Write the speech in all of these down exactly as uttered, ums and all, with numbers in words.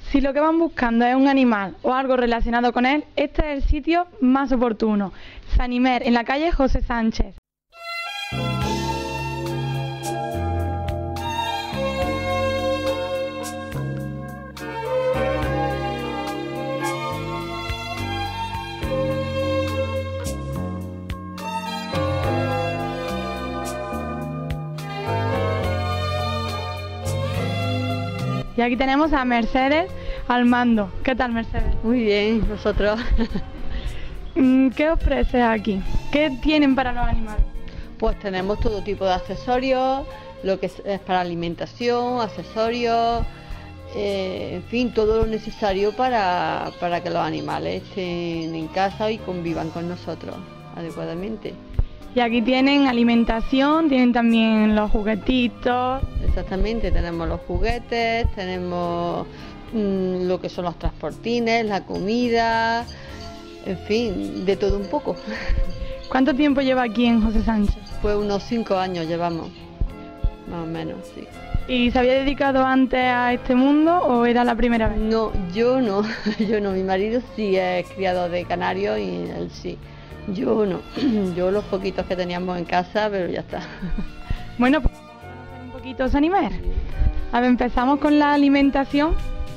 Si lo que van buscando es un animal o algo relacionado con él, este es el sitio más oportuno. Sanimer, en la calle José Sánchez. Y aquí tenemos a Mercedes al mando. ¿Qué tal, Mercedes? Muy bien, vosotros. ¿Qué ofreces aquí? ¿Qué tienen para los animales? Pues tenemos todo tipo de accesorios, lo que es, es para alimentación, accesorios, eh, en fin, todo lo necesario para, para que los animales estén en casa y convivan con nosotros adecuadamente. Y aquí tienen alimentación, tienen también los juguetitos. Exactamente, tenemos los juguetes, tenemos mmm, lo que son los transportines, la comida, en fin, de todo un poco. ¿Cuánto tiempo lleva aquí en José Sánchez? Pues unos cinco años llevamos, más o menos, sí. ¿Y se había dedicado antes a este mundo o era la primera vez? No, yo no, yo no, mi marido sí es criador de canarios y él sí. Yo no, yo los poquitos que teníamos en casa, pero ya está. Bueno, pues vamos a conocer un poquito Sanimer. A ver, empezamos con la alimentación.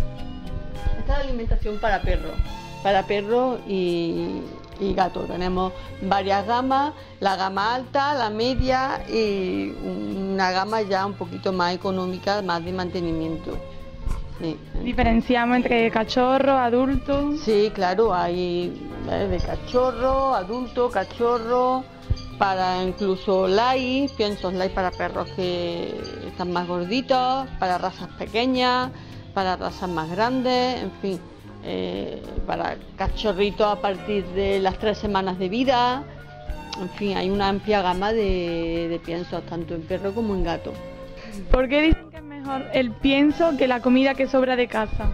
Esta es la alimentación para perros, para perros y, y gatos. Tenemos varias gamas, la gama alta, la media y una gama ya un poquito más económica, más de mantenimiento. Sí. Diferenciamos entre cachorro, adulto. Sí, claro, hay ¿eh? de cachorro, adulto, cachorro, para incluso light, pienso light para perros que están más gorditos, para razas pequeñas, para razas más grandes, en fin, eh, para cachorritos a partir de las tres semanas de vida, en fin, hay una amplia gama de, de piensos, tanto en perro como en gato. ¿Por qué dicen que es mejor el pienso que la comida que sobra de casa?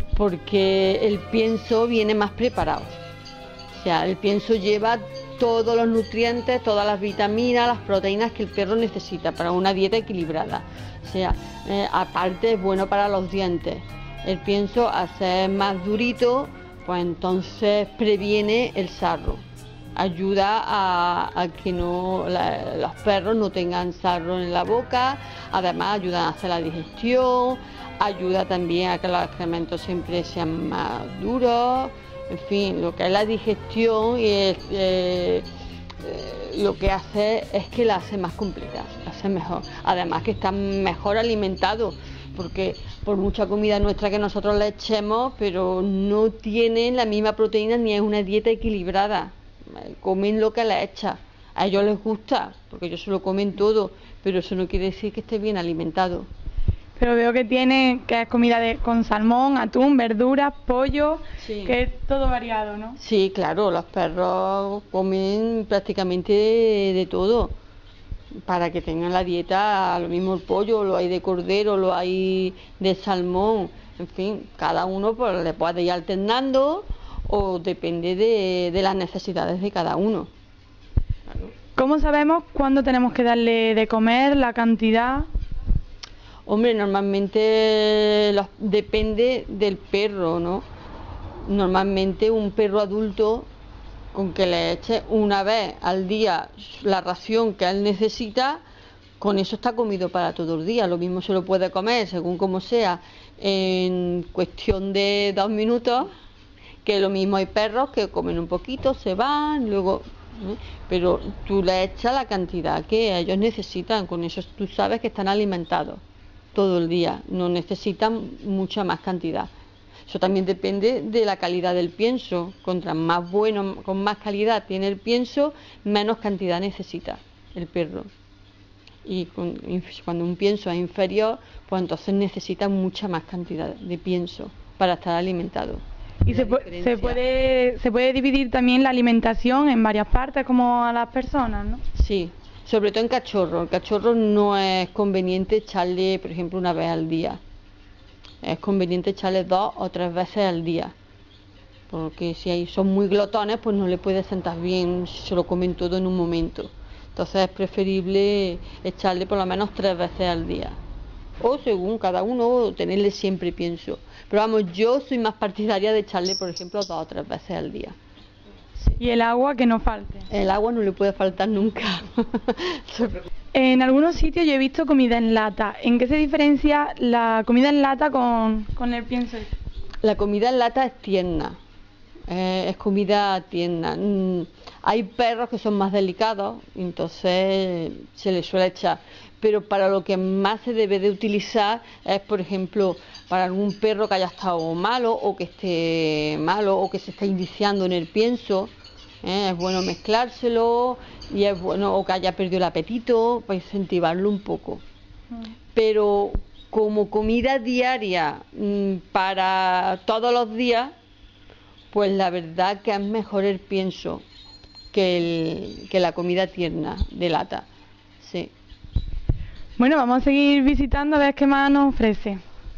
Porque el pienso viene más preparado. O sea, el pienso lleva todos los nutrientes, todas las vitaminas, las proteínas que el perro necesita para una dieta equilibrada. O sea, eh, aparte es bueno para los dientes. El pienso, al ser más durito, pues entonces previene el sarro. Ayuda a, a que no, la, los perros no tengan sarro en la boca, además ayuda a hacer la digestión, ayuda también a que los excrementos siempre sean más duros, en fin, lo que es la digestión y es, eh, eh, lo que hace es que la hace más completa, la hace mejor, además que están mejor alimentados, porque por mucha comida nuestra que nosotros le echemos, pero no tienen la misma proteína ni es una dieta equilibrada. Comen lo que les echa, a ellos les gusta, porque ellos se lo comen todo, pero eso no quiere decir que esté bien alimentado. Pero veo que tiene, que es comida de, con salmón, atún, verduras, pollo, sí. Que es todo variado, ¿no? Sí, claro, los perros comen prácticamente de, de todo, para que tengan la dieta, lo mismo el pollo, lo hay de cordero, lo hay de salmón, en fin, cada uno pues le puede ir alternando, o depende de, de las necesidades de cada uno. Claro. ¿Cómo sabemos cuándo tenemos que darle de comer, la cantidad? Hombre, normalmente los, depende del perro, ¿no? Normalmente un perro adulto, con que le eche una vez al día la ración que él necesita, con eso está comido para todo el día. Lo mismo se lo puede comer, según como sea, en cuestión de dos minutos, que lo mismo hay perros que comen un poquito, se van, luego, ¿eh? Pero tú le echas la cantidad que ellos necesitan, con eso tú sabes que están alimentados todo el día, no necesitan mucha más cantidad. Eso también depende de la calidad del pienso, contra más bueno, con más calidad tiene el pienso, menos cantidad necesita el perro. Y con, cuando un pienso es inferior, pues entonces necesita mucha más cantidad de pienso para estar alimentado. Y se, pu se, puede, se puede dividir también la alimentación en varias partes, como a las personas, ¿no? Sí, sobre todo en cachorro. El cachorro no es conveniente echarle, por ejemplo, una vez al día. Es conveniente echarle dos o tres veces al día. Porque si hay, son muy glotones, pues no le puede sentar bien si se lo comen todo en un momento. Entonces es preferible echarle por lo menos tres veces al día. o según cada uno, tenerle siempre pienso. Pero vamos, yo soy más partidaria de echarle, por ejemplo, dos o tres veces al día. Sí. Y el agua que no falte. El agua no le puede faltar nunca. En algunos sitios yo he visto comida en lata. ¿En qué se diferencia la comida en lata con, con el pienso? La comida en lata es tierna, eh, es comida tierna. Mm, hay perros que son más delicados, entonces se les suele echar. Pero para lo que más se debe de utilizar es, por ejemplo, para algún perro que haya estado malo o que esté malo o que se está iniciando en el pienso, ¿eh? Es bueno mezclárselo y es bueno, o que haya perdido el apetito, para incentivarlo un poco. Mm. Pero como comida diaria mmm, para todos los días, pues la verdad que es mejor el pienso que, el, que la comida tierna de lata. Sí. Bueno, vamos a seguir visitando a ver qué más nos ofrece.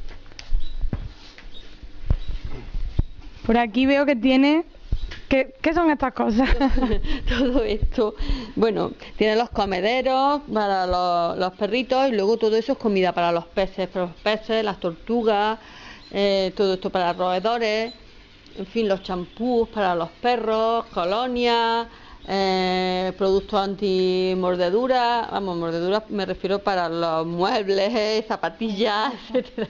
Por aquí veo que tiene... ¿Qué, qué son estas cosas? Todo esto, bueno, tiene los comederos para los, los perritos y luego todo eso es comida para los peces, para los peces, las tortugas, eh, todo esto para roedores, en fin, los champús para los perros, colonias, eh, productos anti-mordeduras, vamos, mordeduras me refiero para los muebles, zapatillas, etcétera.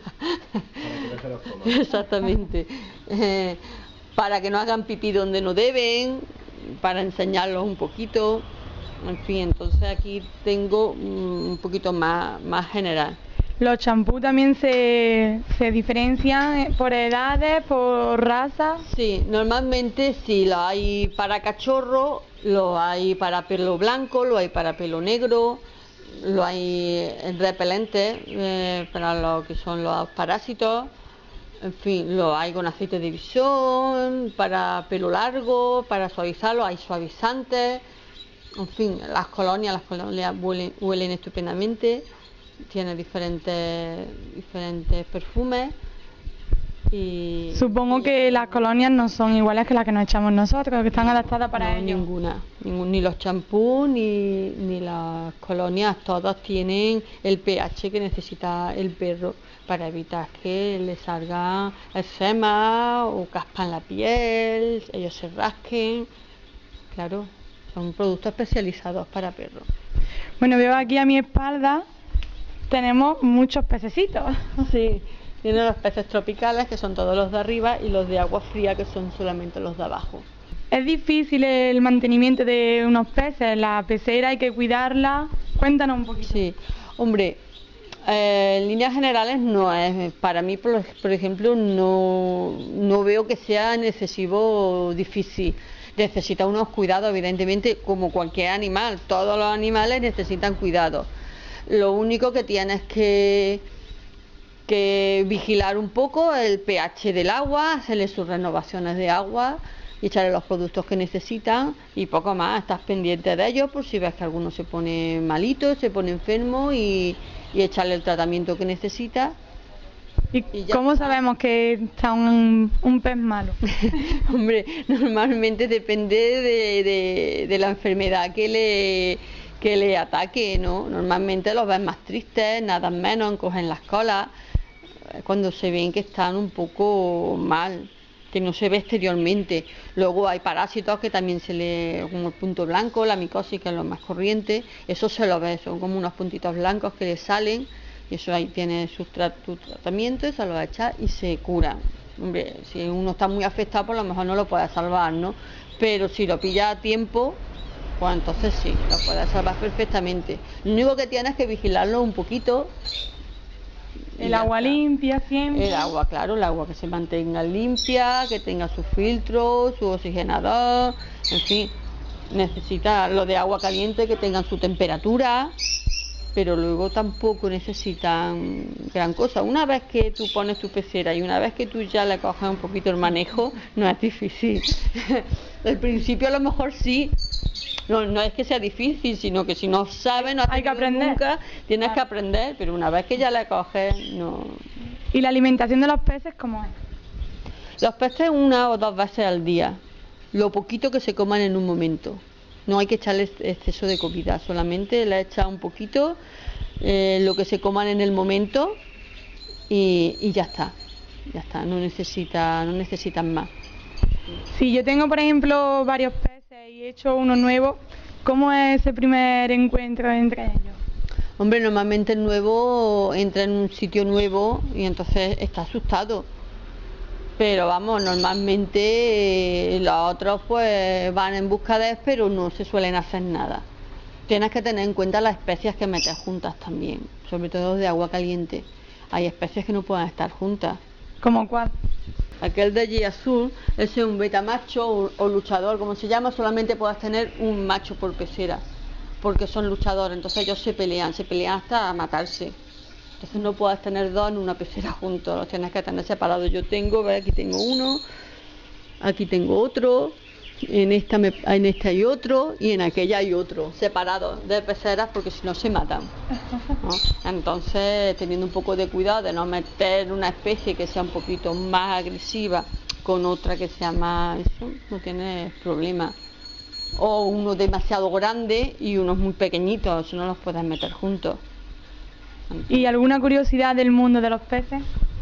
Exactamente. Eh, para que no hagan pipí donde no deben, para enseñarlos un poquito, en fin, entonces aquí tengo un poquito más, más general. ¿Los champús también se, se diferencian por edades, por raza? Sí, normalmente sí, lo hay para cachorro, lo hay para pelo blanco, lo hay para pelo negro, lo hay repelentes eh, para lo que son los parásitos. En fin, lo hay con aceite de visón, para pelo largo, para suavizarlo, hay suavizantes. En fin, las colonias, las colonias huelen, huelen estupendamente, tienen diferentes, diferentes perfumes. Y, Supongo y que las colonias no son iguales que las que nos echamos nosotros, que están adaptadas para no, ellos. Ninguna, ningún, ni los champús ni, ni las colonias, todas tienen el pH que necesita el perro para evitar que le salga eczema o caspa en la piel, ellos se rasquen. Claro, son productos especializados para perros. Bueno, veo aquí a mi espalda, tenemos muchos pececitos. Sí. Tiene los peces tropicales, que son todos los de arriba, y los de agua fría, que son solamente los de abajo. ¿Es difícil el mantenimiento de unos peces? La pecera hay que cuidarla. Cuéntanos un poquito. Sí, hombre, eh, en líneas generales no es. Para mí, por, por ejemplo, no, no veo que sea en excesivo difícil. Necesita unos cuidados, evidentemente, como cualquier animal. Todos los animales necesitan cuidados. Lo único que tienes que... que vigilar un poco el pH del agua, hacerle sus renovaciones de agua y echarle los productos que necesitan y poco más. Estás pendiente de ellos por si ves que alguno se pone malito, se pone enfermo y, y echarle el tratamiento que necesita. ¿Y, y cómo está. Sabemos que está un, un pez malo? Hombre, normalmente depende de, de, de la enfermedad que le, que le ataque, ¿no? Normalmente los ves más tristes, nadan menos, encogen las colas, cuando se ven que están un poco mal, que no se ve exteriormente. Luego hay parásitos que también se le, como el punto blanco, la micosis, que es lo más corriente, eso se lo ve, son como unos puntitos blancos que le salen, y eso ahí tiene su, tra su tratamiento, se lo echa y se cura. Hombre, si uno está muy afectado, por lo mejor no lo puede salvar, ¿no? Pero si lo pilla a tiempo, pues entonces sí, lo puede salvar perfectamente. Lo único que tiene es que vigilarlo un poquito. El agua está. Limpia siempre. El agua, claro, el agua que se mantenga limpia, que tenga su filtro, su oxigenador, en fin, necesita lo de agua caliente, que tengan su temperatura, pero luego tampoco necesitan gran cosa. Una vez que tú pones tu pecera y una vez que tú ya le coges un poquito el manejo, no es difícil. Al principio a lo mejor sí. No, no es que sea difícil, sino que si no sabes, no has hay que aprender. Nunca, tienes claro. que aprender, pero una vez que ya le coges, no. ¿Y la alimentación de los peces cómo es? Los peces una o dos veces al día, lo poquito que se coman en un momento. No hay que echarles exceso de comida, solamente le echas un poquito, eh, lo que se coman en el momento y, y ya está, ya está, no necesita, no necesitan más. Si yo tengo, por ejemplo, varios peces y he hecho uno nuevo, ¿cómo es ese primer encuentro entre ellos? Hombre, normalmente el nuevo entra en un sitio nuevo y entonces está asustado. Pero vamos, normalmente eh, los otros pues van en busca de él, pero no se suelen hacer nada. Tienes que tener en cuenta las especies que metes juntas también, sobre todo de agua caliente. Hay especies que no pueden estar juntas. ¿Cómo cuál? Aquel de allí azul, ese es un beta macho o, o luchador, como se llama, solamente puedes tener un macho por pecera, porque son luchadores, entonces ellos se pelean, se pelean hasta matarse. Entonces no puedes tener dos en una pecera juntos, los tienes que tener separados. Yo tengo, ¿ves? Aquí tengo uno, aquí tengo otro, en esta, me, en esta hay otro y en aquella hay otro, separados de peceras porque si no se matan, ¿no? Entonces teniendo un poco de cuidado de no meter una especie que sea un poquito más agresiva con otra que sea más, eso no tienes problema. O uno demasiado grande y unos muy pequeñitos, si no los puedes meter juntos. ¿Y alguna curiosidad del mundo de los peces?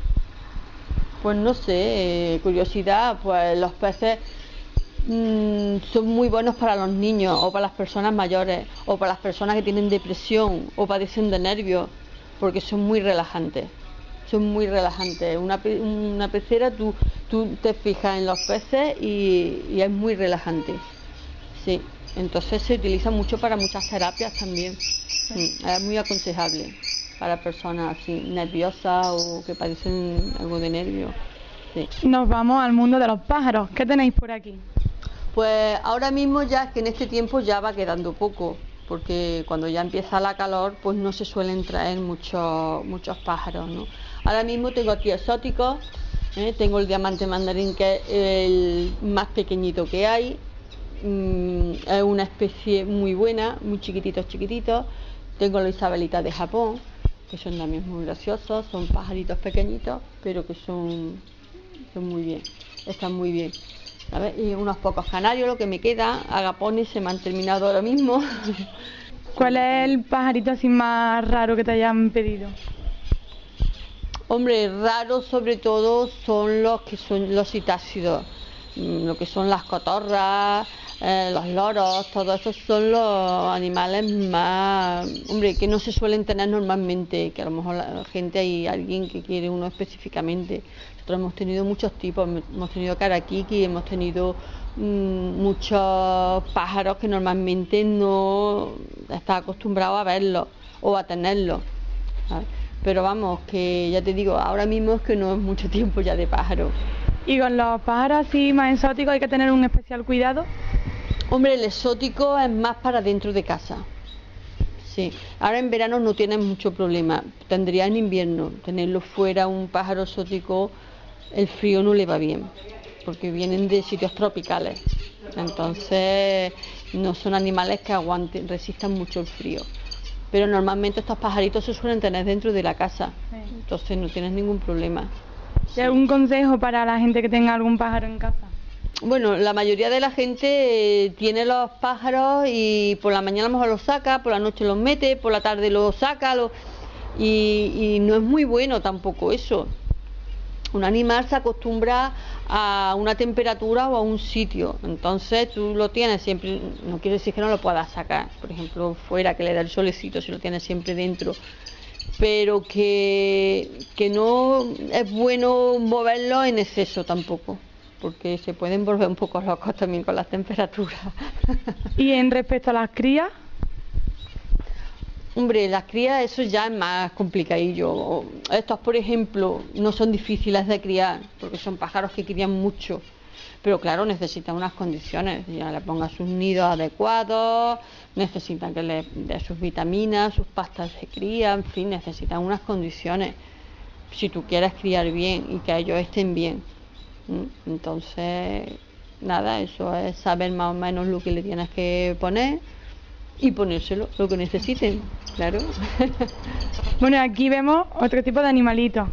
Pues no sé, eh, curiosidad, pues los peces mmm, son muy buenos para los niños o para las personas mayores o para las personas que tienen depresión o padecen de nervios, porque son muy relajantes, son muy relajantes. Una, pe una pecera, tú, tú te fijas en los peces y, y es muy relajante, sí. Entonces se utiliza mucho para muchas terapias también, sí. Es muy aconsejable para personas así nerviosas o que padecen algo de nervio. Sí. Nos vamos al mundo de los pájaros. ¿Qué tenéis por aquí? Pues ahora mismo ya es que en este tiempo ya va quedando poco, porque cuando ya empieza la calor pues no se suelen traer muchos muchos pájaros, ¿no? Ahora mismo tengo aquí exóticos, ¿eh? Tengo el diamante mandarín, que es el más pequeñito que hay, mm, es una especie muy buena, muy chiquititos chiquititos. Tengo la isabelita de Japón, que son también muy graciosos, son pajaritos pequeñitos, pero que son, son muy bien, están muy bien. ¿Sabes? Y unos pocos canarios, lo que me queda, agapones se me han terminado ahora mismo. ¿Cuál es el pajarito así más raro que te hayan pedido? Hombre, raros sobre todo son los que son los citácidos, lo que son las cotorras, eh, los loros, todos esos son los animales más, hombre, que no se suelen tener normalmente, que a lo mejor la gente, hay alguien que quiere uno específicamente. Nosotros hemos tenido muchos tipos, hemos tenido caraquiqui, hemos tenido mmm, muchos pájaros que normalmente no está acostumbrado a verlos o a tenerlos, ¿sabes? Pero vamos, que ya te digo, ahora mismo es que no es mucho tiempo ya de pájaro. ¿Y con los pájaros así más exóticos hay que tener un especial cuidado? Hombre, el exótico es más para dentro de casa. Sí, ahora en verano no tienes mucho problema, tendría en invierno, tenerlo fuera, un pájaro exótico, el frío no le va bien, porque vienen de sitios tropicales, entonces no son animales que aguanten, resistan mucho el frío. Pero normalmente estos pajaritos se suelen tener dentro de la casa, sí. Entonces no tienes ningún problema. ¿Y algún consejo para la gente que tenga algún pájaro en casa? Bueno, la mayoría de la gente eh, tiene los pájaros y por la mañana a lo mejor los saca, por la noche los mete, por la tarde los saca, los... Y, y no es muy bueno tampoco eso. Un animal se acostumbra a una temperatura o a un sitio, entonces tú lo tienes siempre, no quiere decir que no lo puedas sacar, por ejemplo fuera, que le da el solecito, si lo tienes siempre dentro, pero que, que no es bueno moverlo en exceso tampoco, porque se pueden volver un poco locos también con las temperaturas. ¿Y en respecto a las crías? Hombre, las crías eso ya es más complicadillo. Estos, por ejemplo, no son difíciles de criar, porque son pájaros que crían mucho. Pero claro, necesitan unas condiciones, ya le pongas sus nidos adecuados, necesitan que le dé sus vitaminas, sus pastas de cría, en fin, necesitan unas condiciones. Si tú quieres criar bien y que ellos estén bien. Entonces, nada, eso es saber más o menos lo que le tienes que poner y ponérselo, lo que necesiten, claro. Bueno, aquí vemos otro tipo de animalitos.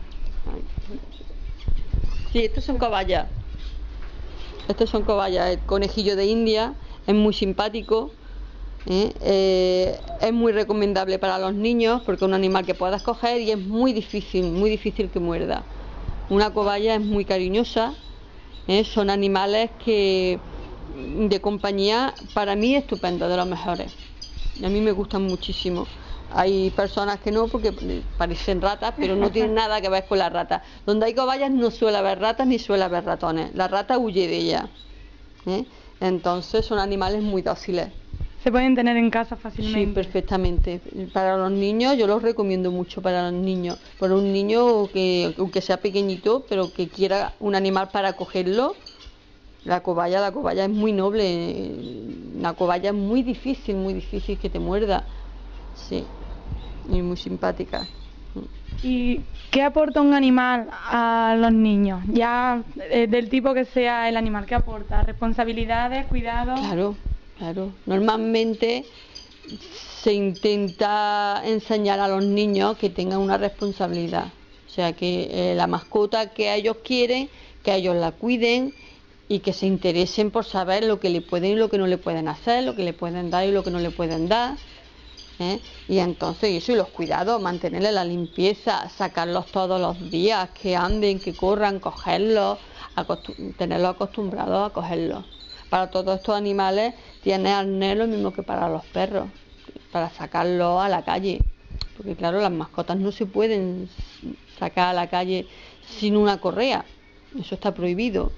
Sí, estos son cobayas. Estos son cobayas. El conejillo de India es muy simpático, ¿eh? Eh, es muy recomendable para los niños porque es un animal que puedas coger y es muy difícil, muy difícil que muerda. Una cobaya es muy cariñosa, ¿eh? Son animales que de compañía para mí estupendos, de los mejores. A mí me gustan muchísimo. Hay personas que no porque parecen ratas, pero no tienen nada que ver con las ratas. Donde hay cobayas no suele haber ratas ni suele haber ratones. La rata huye de ellas, ¿eh? Entonces son animales muy dóciles. Se pueden tener en casa fácilmente. Sí, perfectamente. Para los niños yo los recomiendo mucho para los niños. Para un niño que aunque sea pequeñito, pero que quiera un animal para cogerlo, la cobaya, la cobaya es muy noble. La cobaya es muy difícil, muy difícil que te muerda. Sí, y muy simpática. ¿Y qué aporta un animal a los niños? Ya eh, del tipo que sea el animal, ¿qué aporta? ¿Responsabilidades, cuidados? Claro, claro. Normalmente se intenta enseñar a los niños que tengan una responsabilidad. O sea, que eh, la mascota que ellos quieren, que ellos la cuiden y que se interesen por saber lo que le pueden y lo que no le pueden hacer, lo que le pueden dar y lo que no le pueden dar. ¿Eh? Y entonces eso y los cuidados, mantenerle la limpieza, sacarlos todos los días, que anden, que corran, cogerlos, acostum tenerlos acostumbrados a cogerlos. Para todos estos animales tiene arnés lo mismo que para los perros, para sacarlos a la calle, porque claro, las mascotas no se pueden sacar a la calle sin una correa, eso está prohibido.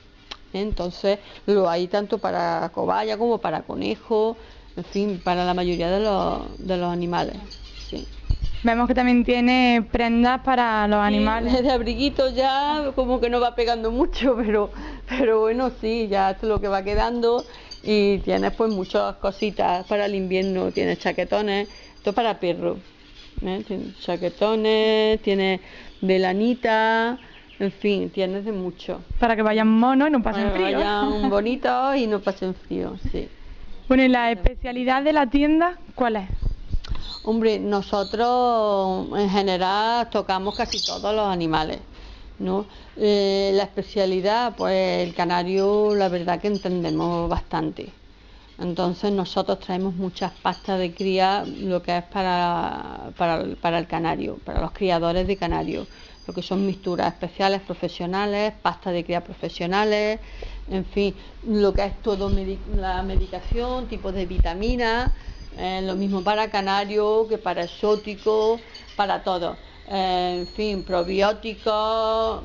Entonces lo hay tanto para cobaya como para conejo. En fin, para la mayoría de los, de los animales, sí. Vemos que también tiene prendas para los animales. Sí, de abriguito ya como que no va pegando mucho, pero, pero bueno, sí, ya esto es lo que va quedando. Y tienes pues muchas cositas para el invierno, tienes chaquetones, esto es para perros, ¿eh? Tienes chaquetones, tienes de lanita, en fin, tienes de mucho. Para que vayan monos y no pasen para que frío. vayan bonitos y no pasen frío, sí. Bueno, ¿y la especialidad de la tienda cuál es? Hombre, nosotros en general tocamos casi todos los animales, ¿no? Eh, la especialidad, pues el canario, la verdad que entendemos bastante. Entonces nosotros traemos muchas pastas de cría, lo que es para, para, para el canario, para los criadores de canario, lo que son mixturas especiales profesionales, pastas de cría profesionales, en fin, lo que es todo medic la medicación, tipos de vitaminas, eh, lo mismo para canario que para exótico, para todo, eh, en fin, probióticos,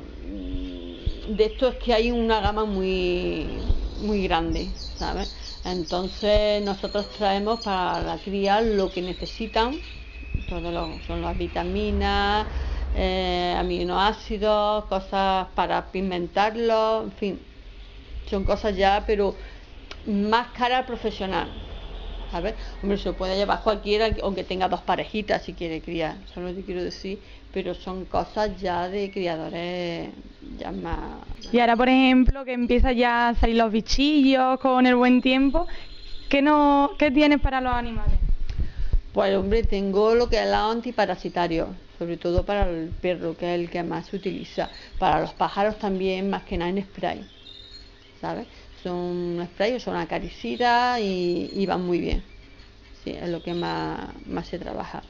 de esto es que hay una gama muy, muy grande, ¿sabes? Entonces nosotros traemos para la cría lo que necesitan, todo lo, son las vitaminas, eh, aminoácidos, cosas para pigmentarlos, en fin, son cosas ya, pero más cara al profesional, ¿sabes? Hombre, se lo puede llevar cualquiera, aunque tenga dos parejitas si quiere criar, eso es lo que quiero decir, pero son cosas ya de criadores ya más... Y ahora, por ejemplo, que empieza ya a salir los bichillos con el buen tiempo, ¿qué, no, qué tienes para los animales? Pues hombre, tengo lo que es la antiparasitario, sobre todo para el perro, que es el que más se utiliza. Para los pájaros también, más que nada en spray, ¿sabes? Son spray o son acaricidas y, y van muy bien. Sí, es lo que más, más se trabaja.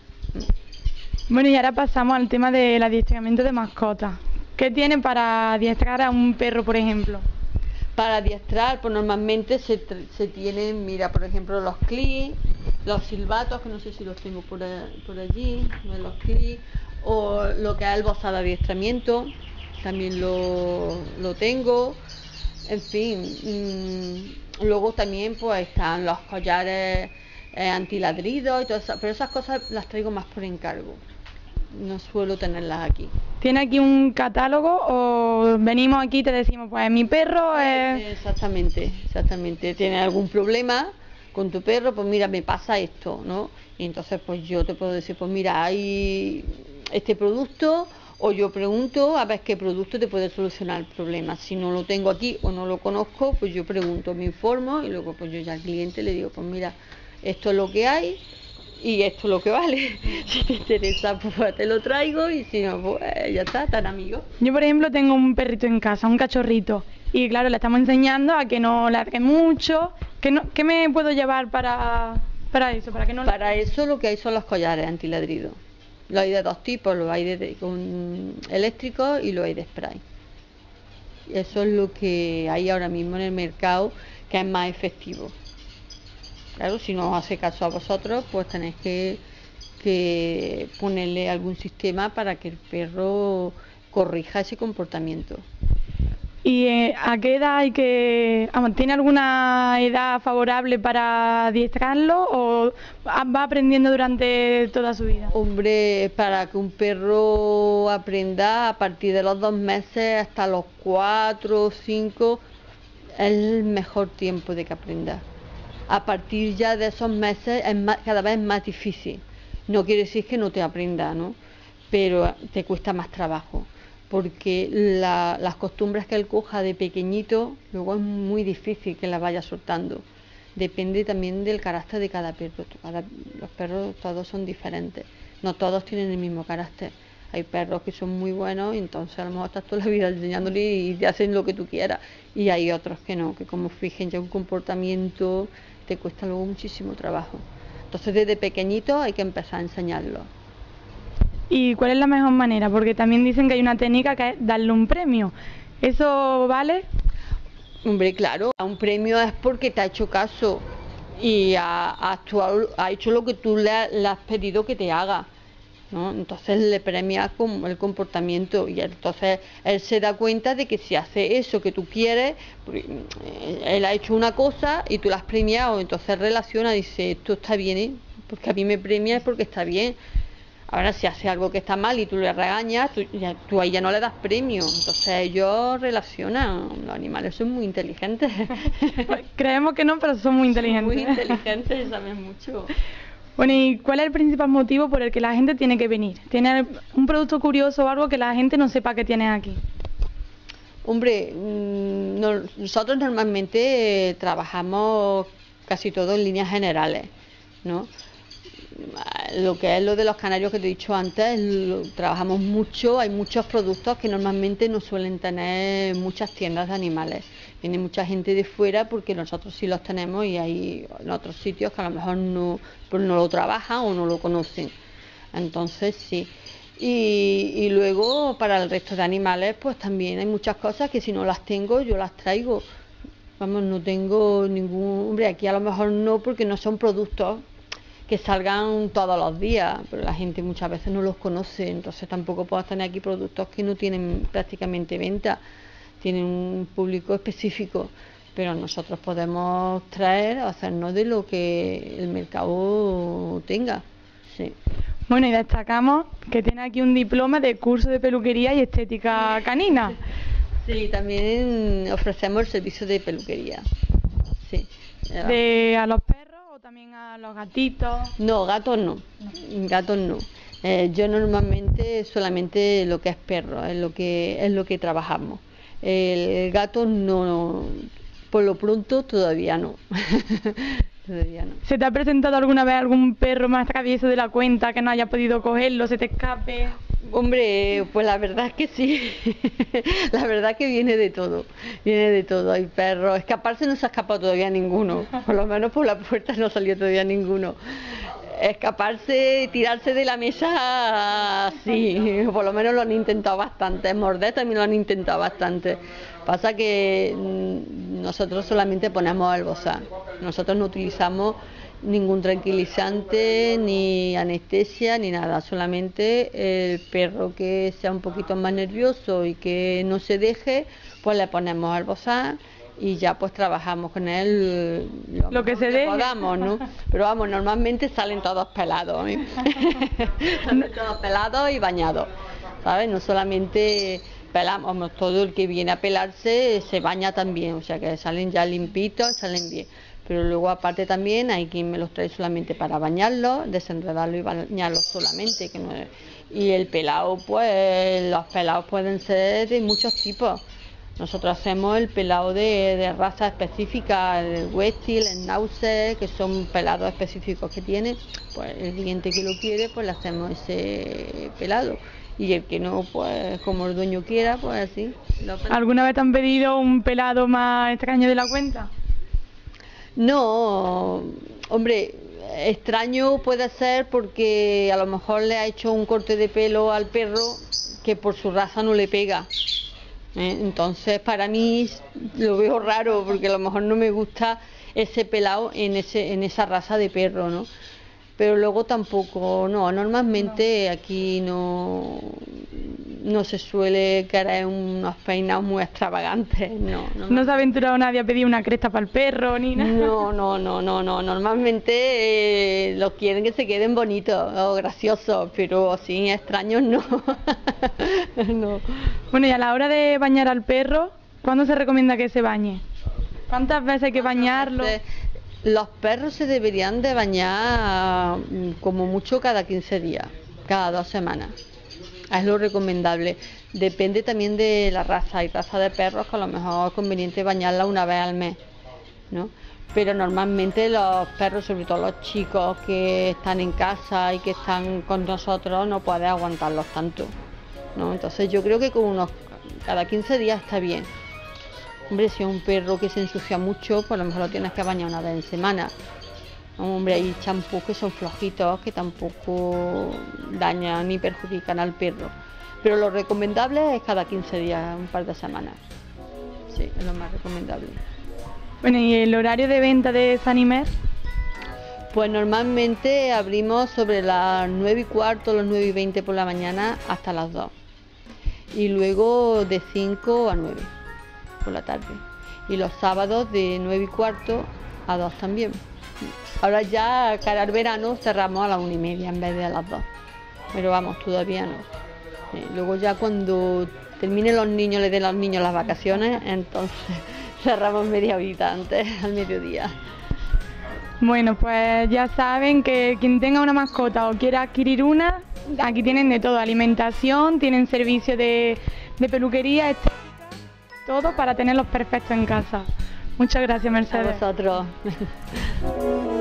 Bueno, y ahora pasamos al tema del adiestramiento de mascotas. ¿Qué tiene para adiestrar a un perro, por ejemplo? Para adiestrar, pues normalmente se, se tienen, mira, por ejemplo, los clics, los silbatos, que no sé si los tengo por, por allí, los clics, o lo que es el bozal de adiestramiento, también lo, lo tengo, en fin. Mmm, luego también pues están los collares eh, antiladridos y todo eso, pero esas cosas las traigo más por encargo, no suelo tenerlas aquí. ¿Tiene aquí un catálogo o venimos aquí y te decimos, pues mi perro es...? Exactamente, exactamente. ¿Tienes algún problema con tu perro? Pues mira, me pasa esto, ¿no? Y entonces pues yo te puedo decir, pues mira, hay este producto, o yo pregunto a ver qué producto te puede solucionar el problema. Si no lo tengo aquí o no lo conozco, pues yo pregunto, me informo y luego pues yo ya al cliente le digo, pues mira, esto es lo que hay y esto es lo que vale. Si te interesa, pues te lo traigo y si no, pues ya está, tan amigos. Yo, por ejemplo, tengo un perrito en casa, un cachorrito, y claro, le estamos enseñando a que no ladre mucho. ¿Qué, no, qué me puedo llevar para, para eso, para que no... Para eso lo que hay son los collares antiladrido. Lo hay de dos tipos, lo hay de, de con eléctricos y lo hay de spray. Eso es lo que hay ahora mismo en el mercado, que es más efectivo. Claro, si no os hace caso a vosotros, pues tenéis que, que ponerle algún sistema para que el perro corrija ese comportamiento. ¿Y eh, a qué edad hay que... Vamos, ¿tiene alguna edad favorable para adiestrarlo o va aprendiendo durante toda su vida? Hombre, para que un perro aprenda a partir de los dos meses hasta los cuatro o cinco es el mejor tiempo de que aprenda. A partir ya de esos meses es más, cada vez más difícil. No quiere decir que no te aprenda, ¿no? Pero te cuesta más trabajo. Porque la, las costumbres que él coja de pequeñito, luego es muy difícil que las vaya soltando. Depende también del carácter de cada perro. Cada, los perros todos son diferentes, no todos tienen el mismo carácter. Hay perros que son muy buenos y entonces a lo mejor estás toda la vida enseñándole y te hacen lo que tú quieras. Y hay otros que no, que como fijen ya un comportamiento, te cuesta luego muchísimo trabajo. Entonces desde pequeñito hay que empezar a enseñarlo. ¿Y cuál es la mejor manera? Porque también dicen que hay una técnica que es darle un premio. ¿Eso vale? Hombre, claro, un premio es porque te ha hecho caso y ha, ha, actuado, ha hecho lo que tú le, le has pedido que te haga, ¿no? Entonces le premias con el comportamiento y entonces él se da cuenta de que si hace eso que tú quieres, él ha hecho una cosa y tú la has premiado, entonces relaciona y dice, esto está bien, ¿eh? Porque a mí me premia es porque está bien. Ahora, si hace algo que está mal y tú le regañas, tú, ya, tú ahí ya no le das premio. Entonces ellos relacionan. Los animales son muy inteligentes. Creemos que no, pero son muy inteligentes. Son muy inteligentes y saben mucho. Bueno, ¿y cuál es el principal motivo por el que la gente tiene que venir? ¿Tiene un producto curioso o algo que la gente no sepa que tienes aquí? Hombre, no, nosotros normalmente eh, trabajamos casi todo en líneas generales, ¿no? Lo que es lo de los canarios que te he dicho antes, lo, trabajamos mucho, hay muchos productos que normalmente no suelen tener muchas tiendas de animales. Viene mucha gente de fuera porque nosotros sí los tenemos y hay en otros sitios que a lo mejor no, pues no lo trabajan o no lo conocen. Entonces sí. Y, y luego para el resto de animales pues también hay muchas cosas que si no las tengo yo las traigo. Vamos, no tengo ningún... Hombre, aquí a lo mejor no porque no son productos que salgan todos los días, pero la gente muchas veces no los conoce, entonces tampoco puedo tener aquí productos que no tienen prácticamente venta, tienen un público específico, pero nosotros podemos traer, hacernos de lo que el mercado tenga. Sí. Bueno, y destacamos que tiene aquí un diploma de curso de peluquería y estética canina. Sí, también ofrecemos el servicio de peluquería. Sí. De a los perros o también a los gatitos. No, gatos no, no. gatos no. Eh, yo normalmente solamente lo que es perro, es lo que es lo que trabajamos. El gato no, por lo pronto todavía no. Todavía no. ¿Se te ha presentado alguna vez algún perro más travieso de la cuenta que no haya podido cogerlo, se te escape? Hombre, pues la verdad es que sí, la verdad es que viene de todo, viene de todo, hay perros, escaparse no se ha escapado todavía ninguno, por lo menos por la puerta no salió todavía ninguno. Escaparse, tirarse de la mesa, sí, por lo menos lo han intentado bastante, morder también lo han intentado bastante. Pasa que nosotros solamente ponemos el bozal, nosotros no utilizamos ningún tranquilizante, ni anestesia, ni nada, solamente el perro que sea un poquito más nervioso y que no se deje, pues le ponemos el bozal y ya pues trabajamos con él lo, lo que se deje. Podamos, ¿no? Pero vamos, normalmente salen todos pelados, ¿eh? Salen todos pelados y bañados, ¿sabes? No solamente pelamos, todo el que viene a pelarse se baña también, o sea que salen ya limpitos, salen bien. Pero luego aparte también hay quien me los trae solamente para bañarlos, desenredarlos y bañarlos solamente. Que no es... Y el pelado, pues los pelados pueden ser de muchos tipos. Nosotros hacemos el pelado de, de raza específica, el Westie, el Schnauzer, que son pelados específicos que tiene. Pues el cliente que lo quiere, pues le hacemos ese pelado. Y el que no, pues como el dueño quiera, pues así. ¿Alguna vez te han pedido un pelado más extraño de la cuenta? No, hombre, extraño puede ser porque a lo mejor le ha hecho un corte de pelo al perro que por su raza no le pega. ¿eh? Entonces para mí lo veo raro porque a lo mejor no me gusta ese pelado en, ese, en esa raza de perro, ¿no? Pero luego tampoco, no, normalmente aquí no, no se suele querer unos peinados muy extravagantes, no. No, ¿No se ha aventurado nadie a pedir una cresta para el perro ni nada? No, no, no, no, no, normalmente eh, los quieren que se queden bonitos o graciosos, pero así extraños no. no. Bueno, y a la hora de bañar al perro, ¿cuándo se recomienda que se bañe? ¿Cuántas veces hay que bañarlo? Los perros se deberían de bañar como mucho cada quince días, cada dos semanas. Es lo recomendable. Depende también de la raza. Hay raza de perros que a lo mejor es conveniente bañarla una vez al mes, ¿no? Pero normalmente los perros, sobre todo los chicos que están en casa y que están con nosotros, no pueden aguantarlos tanto, ¿no? Entonces yo creo que con unos cada quince días está bien. Hombre, si es un perro que se ensucia mucho, pues a lo mejor lo tienes que bañar una vez en semana. Hombre, hay champús que son flojitos, que tampoco dañan ni perjudican al perro. Pero lo recomendable es cada quince días, un par de semanas. Sí, es lo más recomendable. Bueno, ¿y el horario de venta de Sanimer? Pues normalmente abrimos sobre las nueve y cuarto, las nueve y veinte por la mañana hasta las dos. Y luego de cinco a nueve. Por la tarde, y los sábados de nueve y cuarto a dos también. Ahora ya cara al verano cerramos a las una y media en vez de a las dos, pero vamos, todavía no. Eh, luego ya cuando terminen los niños, le den a los niños las vacaciones, entonces cerramos media horita antes, al mediodía. Bueno, pues ya saben que quien tenga una mascota o quiera adquirir una, aquí tienen de todo, alimentación, tienen servicio de, de peluquería, etcétera. Todo para tenerlos perfectos en casa. Muchas gracias, Mercedes. A vosotros.